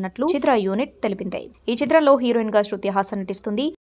ఉన్నట్లు చిత్ర యూనిట్ తెలిపింది. ఈ చిత్రంలో హీరోయిన్ గా శృతి హాసన్ నటిస్తుంది.